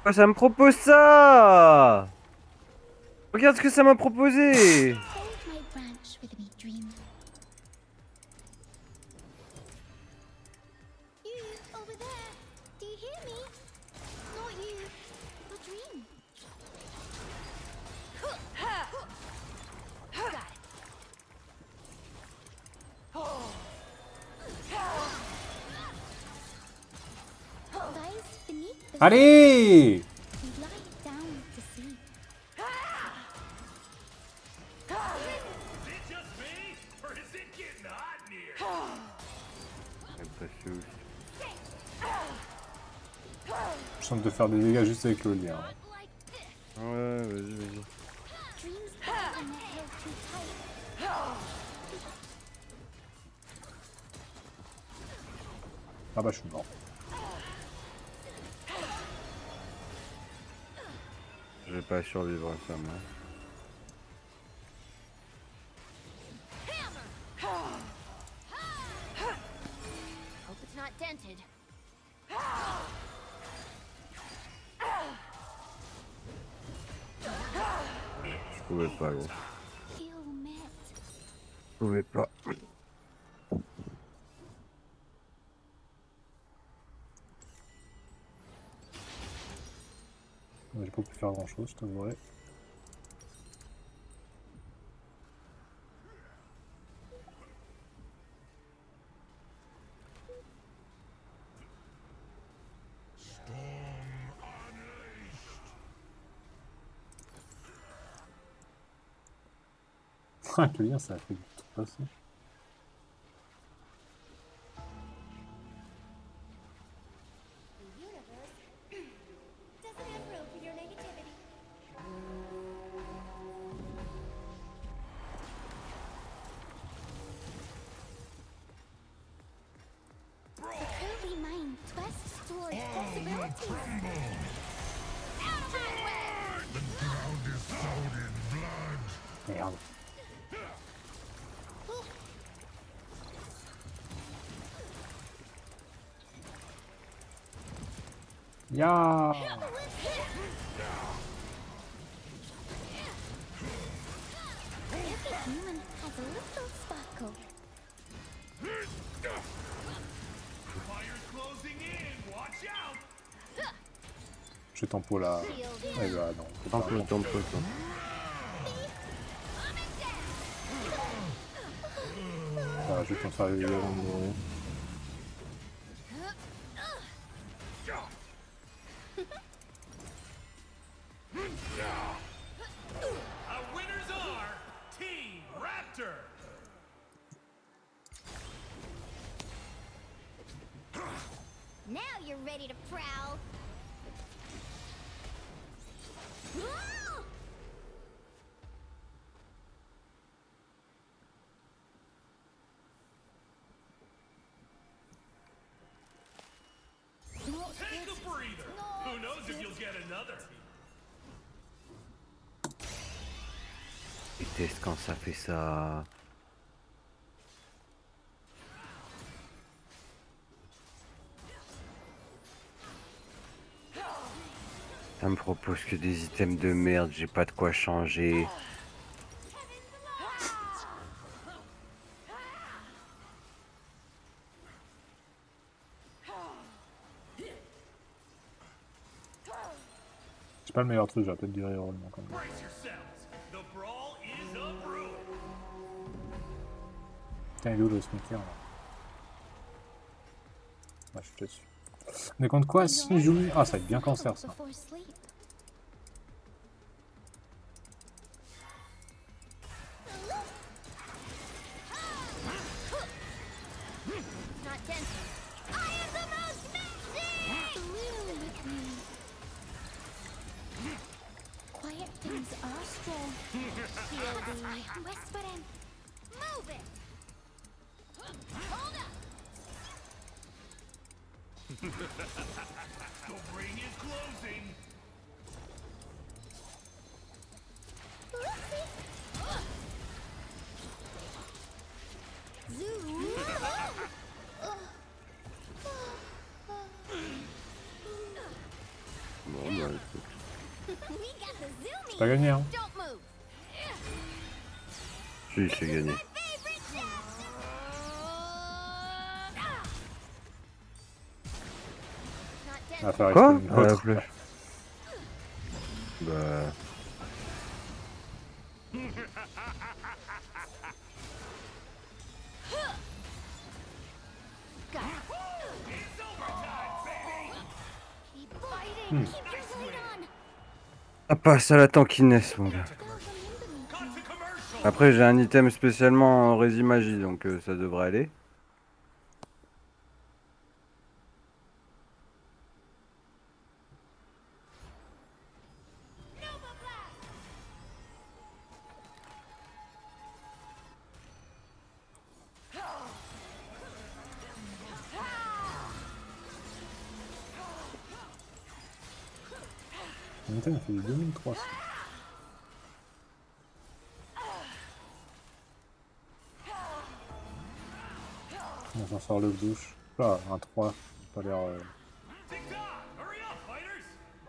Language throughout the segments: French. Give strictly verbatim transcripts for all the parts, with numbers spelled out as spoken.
Oh, ça me propose ça! Regarde ce que ça m'a proposé! Hold my branch with me, dream. You over there? Do you hear me? Not you, the dream. Got it. Lies beneath the Allez! we lie down to sleep. Is it just me, or is it getting hot in here? J'aime pas ce ouf. Je sens de faire des dégâts juste avec le lien. Not like this. Ouais, vas-y, vas-y. Dreams are when they're held too tight. Ah bah je suis mort. Je vais pas survivre à ça, moi. Hope it's not dented. Je pouvais pas, gros. Feel met. Je pouvais pas. J'ai pas pu faire grand chose, je t'avouerai. Ah, le lien, ça a fait tout passer. The universe doesn't have room for your negativity. The curly mind twists toward possibilities. Out of my way! Merde. Ya. Every human has a little sparkle. Fire's closing in, watch out! Je tempo là. Eh bah non. faut pas. Tempo, tempo, tempo. Ah, je vais t'en faire les avant de mourir. Our winners are Team Raptor! Now you're ready to prowl. Take a breather! Who knows if you'll get another? Je déteste quand ça fait ça. Ça me propose que des items de merde, j'ai pas de quoi changer. C'est pas le meilleur truc, j'aurais peut-être du reroll quand même. Brace yourselves! The brawl is a brewing! Putain, il est où le cimetière là? Ouais, je suis dessus. Mais contre quoi si je joue? Ah, ça va être bien cancer ça. Before sleep. Not dented. I am the most messy! Bloom with me. Quiet things are strong. Feel the whispering. Move it! Hold up! The ring is closing! Zoo! Bon, bah, écoute. We got the C'est zoomies. pas gagné, hein. Don't move. Si, c'est gagné. Favorite job. Not dead. On va faire Quoi exploser euh, l'autre. flèche. Bah... Keep fighting. Keep your blade on. Ah, passe à la tankiness, mon gars. Après, j'ai un item spécialement en rési magie, donc euh, ça devrait aller. Mon item, il fait du deux mille trois cents. On s'en sort le douche. Là, un trois. Pas l'air. Euh... Tick-tock! Hurry up, fighters!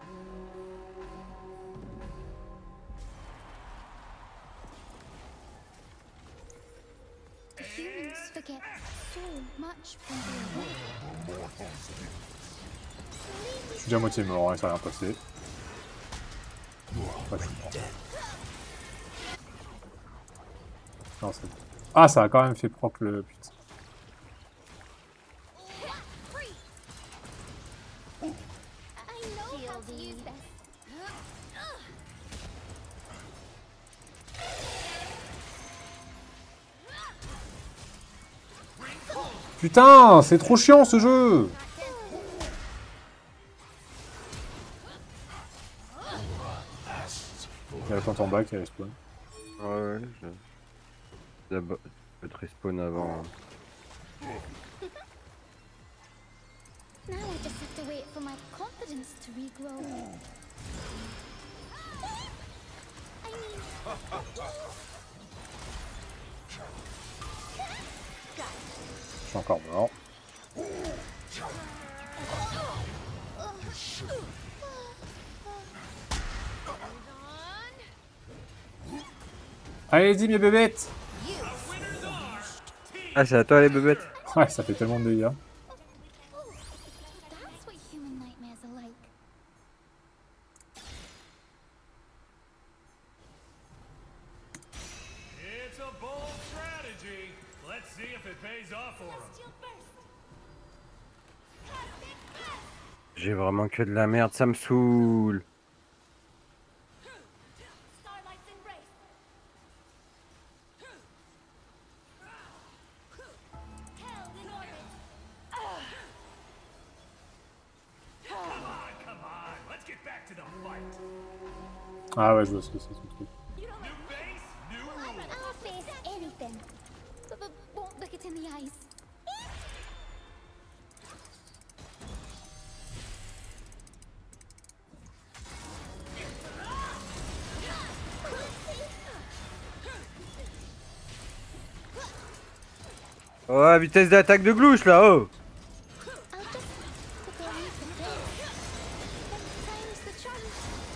The humans forget so much when they're awake. Je suis déjà à moitié mort, hein, ça n'a rien passé. Pas tout. Non, c'est... Ah, ça a quand même fait propre le putain. Free. I know how to use this. Putain, c'est trop chiant ce jeu! Il y a la plante en bas qui respawn. Ouais, ouais, je... D'abord, je peux te respawn avant. Now I just have to wait for my confidence to regrow. I mean, Je suis encore mort. Allez-y mes bébêtes! Ah, c'est à toi les bébêtes? Ouais, ça fait tellement de dégâts. that's what human nightmares are like. It's a bold strategy. Let's see if it pays off for him. J'ai vraiment que de la merde, ça me saoule. Starlight's embrace. Held in orbit. Come on, come on. Let's get back to the fight. Ah ouais, je vois ce que c'est ce truc. New base, new rules. I'll face anything, but, but won't look it in the eyes. Oh, vitesse d'attaque de glouche là, oh! I'll just prepare you for this. Ten times the charge.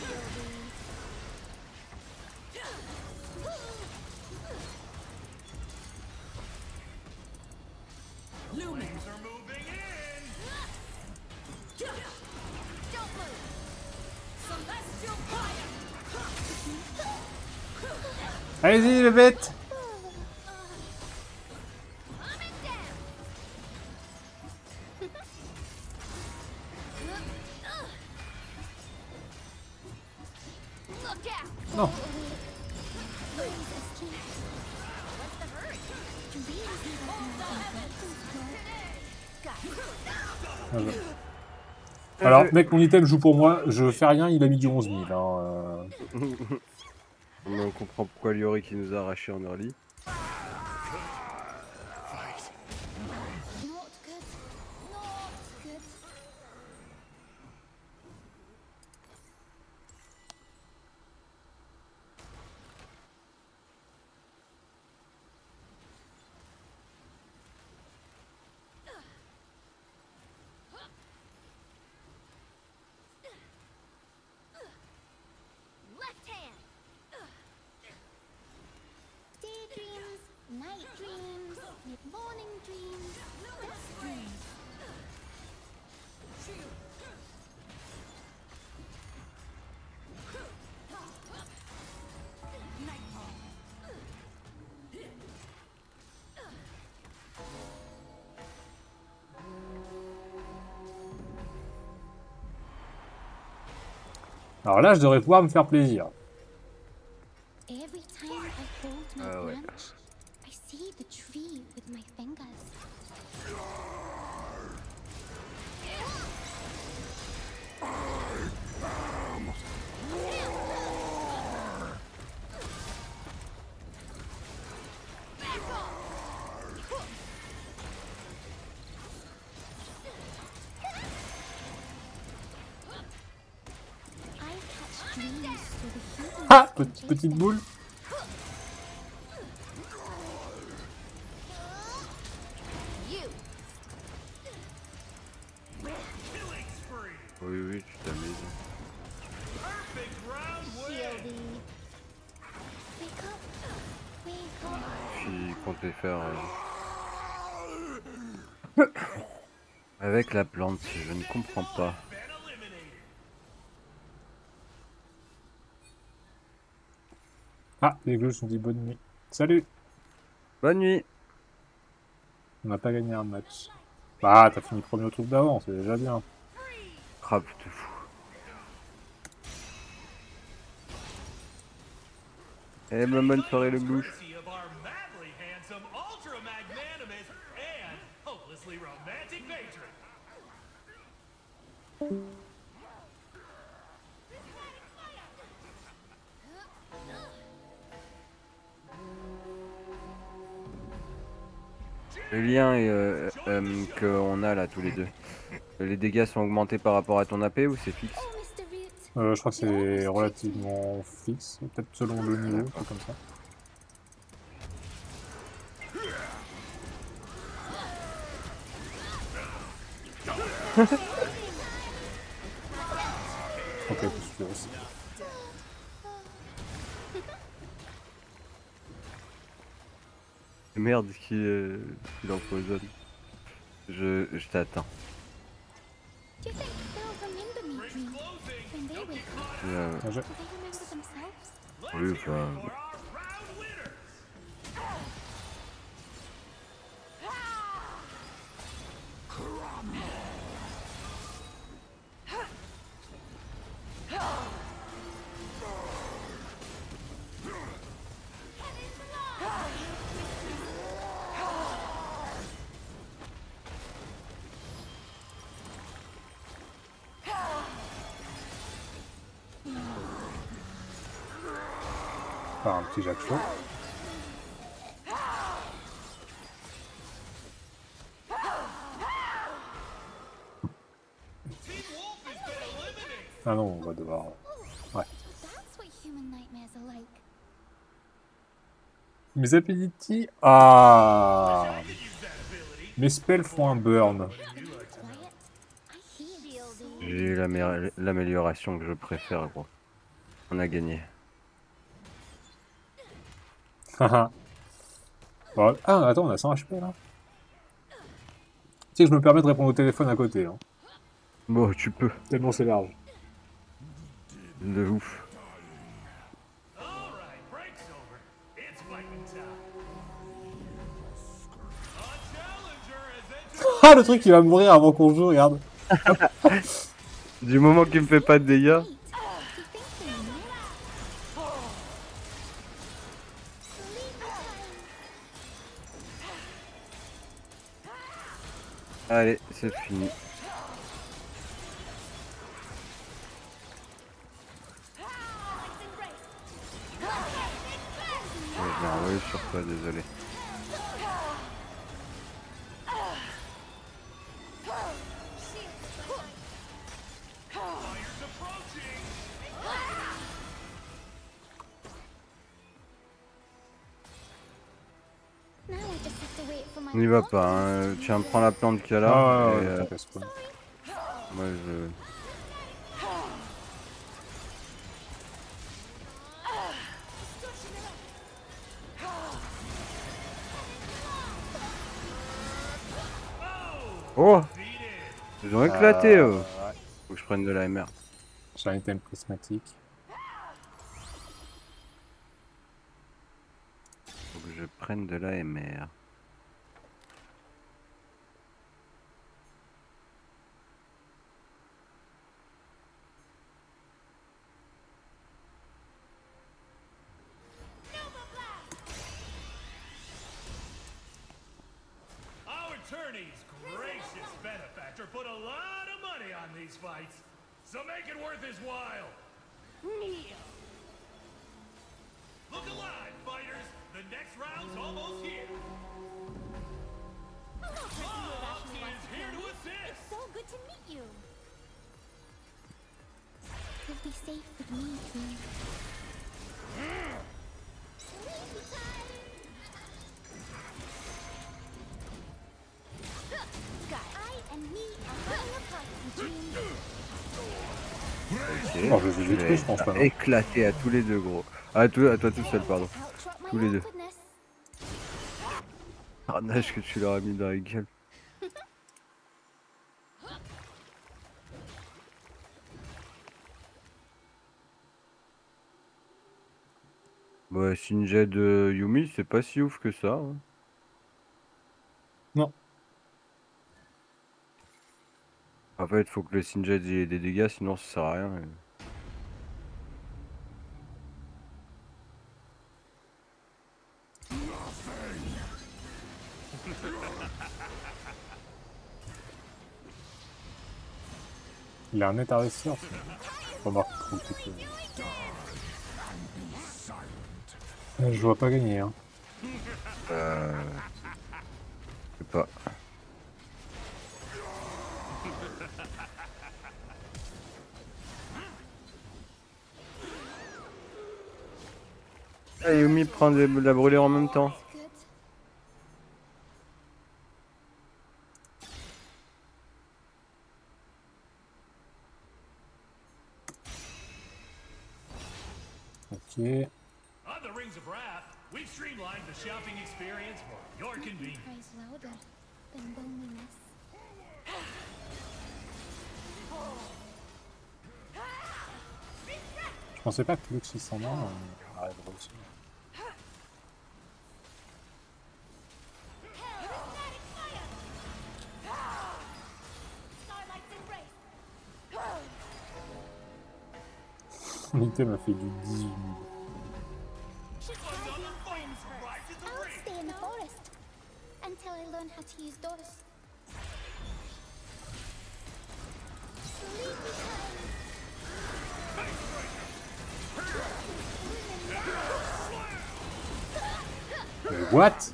Flames are moving in. Don't move. Celestial fire. Allez-y les bébêtes! Coming down. Look out. Non! What's the hurry? Ah, ouais. Alors, mec, mon item joue pour moi, je fais rien, il a mis du onze mille. Hein, euh... Mais on comprend pourquoi Liori qui nous a arraché en early. Not good. Not good. Alors là, je devrais pouvoir me faire plaisir. Every time I hold my Ah ouais. branch, I see the tree with my fingers. I catch dreams so the humans Ah, can petite, chase petite them. boule. You. Killing spree. Oui, oui, tu t'amuses. Perfect round win. Shieldy. Wake up. Wake up. Qui comptait faire... euh, avec la plante, je ne comprends pas. Been eliminated. Ah, les glus sont dit bonne nuit. Salut. Bonne nuit. On n'a pas gagné un match. Ah, t'as fini premier au tour d'avant, c'est déjà bien. Crap, te fou. Eh ben, bonne soirée le glouche. Courtesy of our madly handsome, ultra magnanimous, and hopelessly romantic patron. Le lien euh, euh, qu'on a là tous les deux. Les dégâts sont augmentés par rapport à ton A P ou c'est fixe? Oh, mister Root. Euh, je crois que c'est relativement fixe, peut-être selon le niveau, un truc comme ça. Ok, plus sûr aussi. Merde qui, euh, qui l'empoisonne. Je, je t'attends. Do you think they'll remember me dream when they wake up? Euh, Ah, j'ai- Do they remember themselves? oui, enfin, For our round winners. Par un petit Jacques Chaud. Team Wolf has been eliminated. Ah non, on va devoir... Ouais. So that's what human nightmares are like. Mes abilities... Ah, I could use that ability. mes spells font un burn. Quiet. I hear Shieldy. j'ai l'amé- l'amélioration que je préfère, gros. On a gagné. Haha. Bon, ah, attends, on a cent H P là. Tu sais que je me permets de répondre au téléphone à côté. Hein. Bon, tu peux. Tellement c'est large. De ouf. All right, break's over. It's fighting time. A challenger has entered. Ah, le truc qui va mourir avant qu'on joue, regarde. Du moment qu'il me fait pas de dégâts. Wait. Do you think they know? Leave the time. Allez, c'est fini. Ouais, je l'ai envoyé sur toi, désolé. Fire's approaching. Now I just have to wait for my N'y va blood pas, to hein. Tiens, prends la plante qu'il y a là. Ah, ouais, et, ouais, euh, t'as qu'à spawn. moi, je... Oh! Ils ont éclaté, Euh, eux. ouais. Faut que je prenne de la M R. J'ai un item prismatique. Faut que je prenne de la M R. Barony's gracious benefactor put a lot of money on these fights, so make it worth his while. Kneel. Look alive, fighters! The next round's almost here. I'm not pressing you about Fox who wants is to here kill to me. assist. It's so good to meet you. You'll be safe with me, too. Sleepy time. Guy, I and me are having a party between Ok. Oh, je les ai Tu détruits, l'as je pense, t'as maintenant. éclaté à tous les deux, gros. Ah, à toi, à toi tout seul, pardon. Outrot my Tous les deux. awkwardness. Carnage que tu leur as mis dans la gueule. Ouais, Shinja de Yumi, c'est pas si ouf que ça. Hein. Non. En fait, faut que le Shinja ait des dégâts, sinon ça sert à rien. Il a un net à réussir. Remarque trop petit peu. Euh, Je vois pas gagner. Hein. Euh... Je sais pas. Ah, Yumi prend de la brûlure en même temps. Good. Ok. On the Rings of Wrath, we've streamlined the shopping experience for your convenience. Cries louder than loneliness. Je pensais pas que Lux six cent un euh, arriverait aussi. L'item m'a fait du dix-huit mille. I'll stay in the forest until I learn how to use doors. Sleepy time. Mais what?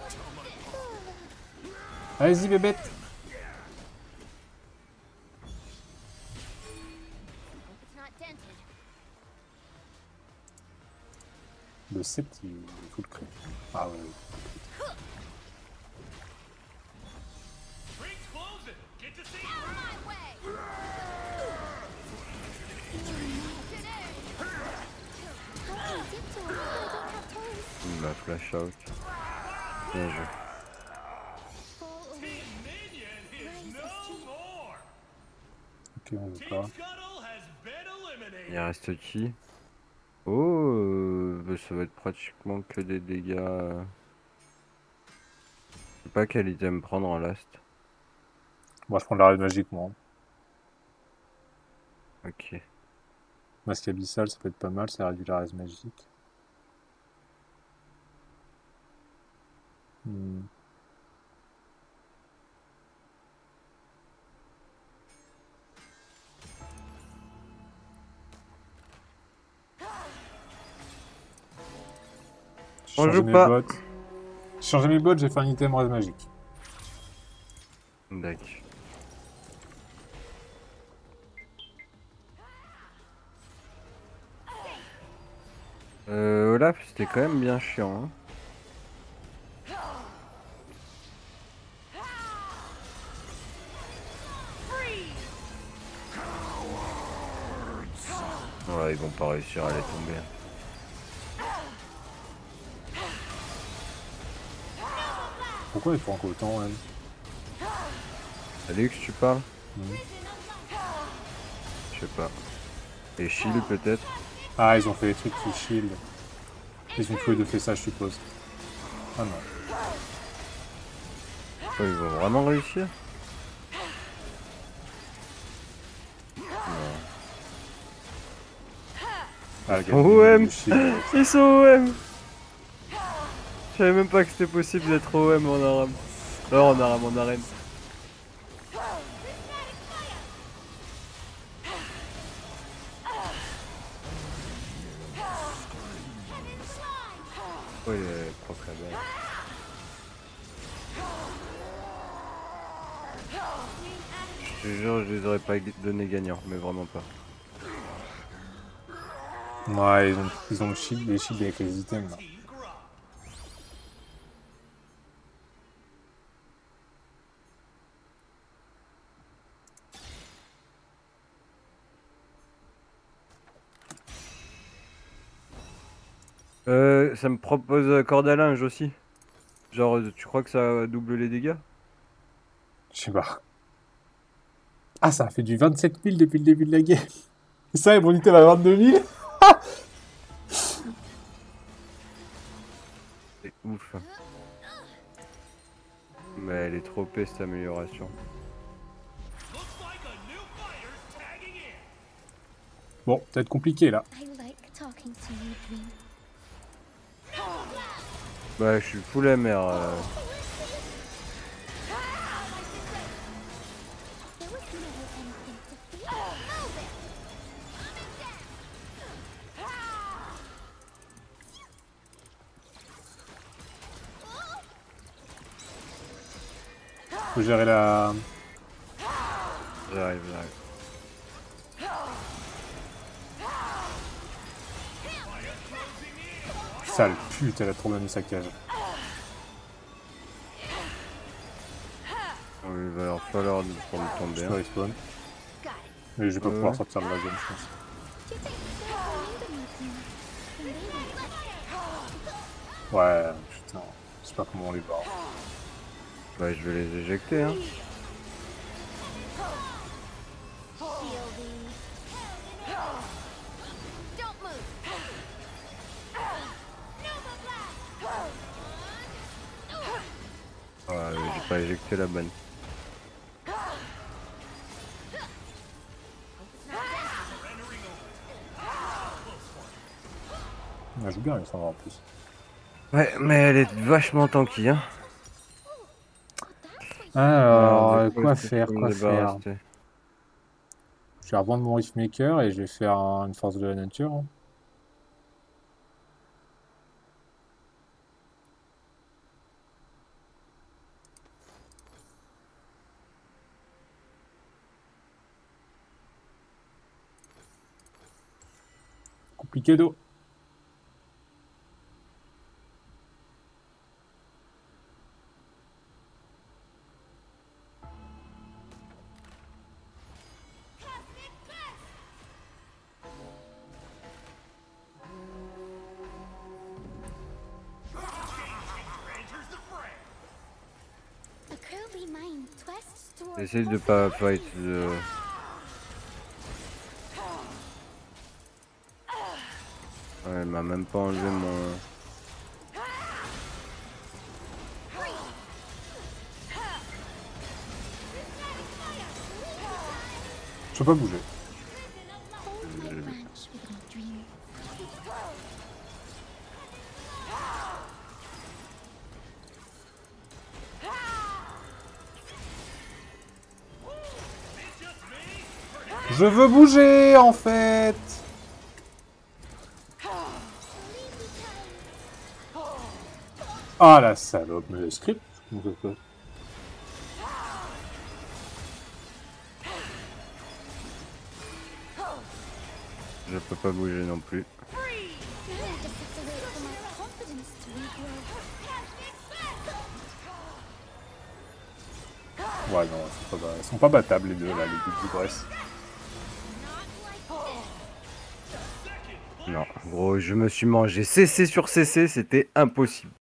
Allez-y, bébête! It's not dented. Le sept, il il faut le créer. Ah ouais. Ring's closing. Get to see. Out of my way! I can tiptoe, but I don't have toes. Il m'a flash out. Bien joué. Fall over. Team Minion is no more. Ok, on veut Team pas. Scuttle has been eliminated. Il reste qui? Oh, euh, bah, ça va être pratiquement que des dégâts. euh. Je sais pas quel item prendre en last. Moi, je prends l'arrêt magique, moi. Ok. Masque abyssal, ça peut être pas mal, ça réduit la raise magique. Hmm. J'ai On changé joue mes pas. bots. J'ai changé mes bots, j'ai fait un item raise magique. D'accord. Euh, Olaf, c'était quand même bien chiant. Hein. Ouais, ils vont pas réussir à les tomber. Pourquoi il faut encore autant, elle? Alix, tu parles? Mhm. Je sais pas. Et Shield peut-être? Ah, ils ont fait des trucs qui shield. Ils ont tué de fait ça, je suppose. Ah non. Oh, ils vont vraiment réussir? Ah, le gars, O il M du shield. Ils sont O M. Je savais même pas que c'était possible d'être O M en arabe. Oh, on a mon arène. Oh, il est propre la balle. Je te jure, je les aurais pas donné gagnants, mais vraiment pas. Ouais, ils ont, ils ont le shield, les shields avec les items là. Euh, ça me propose euh, corde à linge aussi. Genre, euh, tu crois que ça double les dégâts? Je sais pas. Ah, ça a fait du vingt-sept mille depuis le début de la guerre. Et ça, et mon item à vingt-deux mille. C'est ouf. Mais elle est trop O P cette amélioration. Looks like a new fighter's tagging in. Bon, peut-être compliqué là. I like talking to you, Dream. Bah, je suis full M R. Euh... There was never anything to fear. Move it! Faut gérer la... J'arrive, j'arrive. Sale pute, elle a trop bien mis sa cage. Oh, il va leur falloir pour me Je tomber. peux Hein. respawn. Got it. Mais je vais pas Ouais. pouvoir sortir de la zone, je pense. Do you think they're going to meet me? And they will. Ouais, putain. Je sais pas comment on les barre. Bah, je vais les éjecter. Hein. Don't move. Ouais, j'ai pas éjecté la bonne. Elle joue bien, Alexandra en plus. Ouais, mais elle est vachement tanky. Hein. Alors, Ah, euh, du coup, quoi est-ce que je faire, peux me quoi faire débarrasser? Je vais revendre mon Riftmaker et je vais faire un- une force de la nature. Hein. Compliqué d'eau. Enters the fray. A curly mind twists toward Essaye de pas fight. De... Ouais, elle m'a même pas enlevé mon... Je peux pas bouger. Hold my branch with me, Dream. Je veux bouger, en fait. Ah, la salope. Mais le script, comment ça se passe? Je peux pas bouger non plus. You need to sit away for my confidence to regrow. Ouais, non, ils sont pas, ils sont pas battables les deux, là, les deux du Brest. Non, gros, je me suis mangé C C sur C C, c'était impossible.